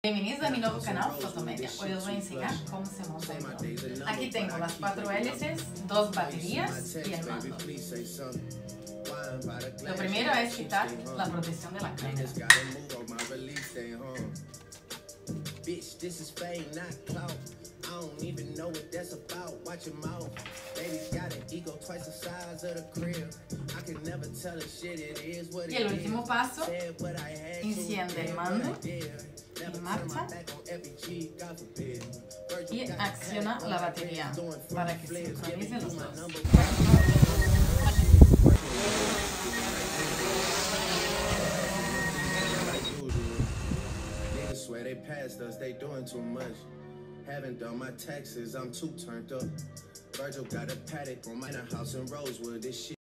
Bienvenidos a mi nuevo canal Fotomedia. Hoy os voy a enseñar cómo se monta el dron. Aquí tengo las 4 hélices, 2 baterías y el mando. Lo primero es quitar la protección de la cámara. Y el último paso, enciende el mando en marcha y acciona la batería para que se sincronicen los dos. Swear they passed us, they doing too much. Haven't done my taxes, I'm too turned up. Virgil got a paddock on my house in Rosewood, this shit.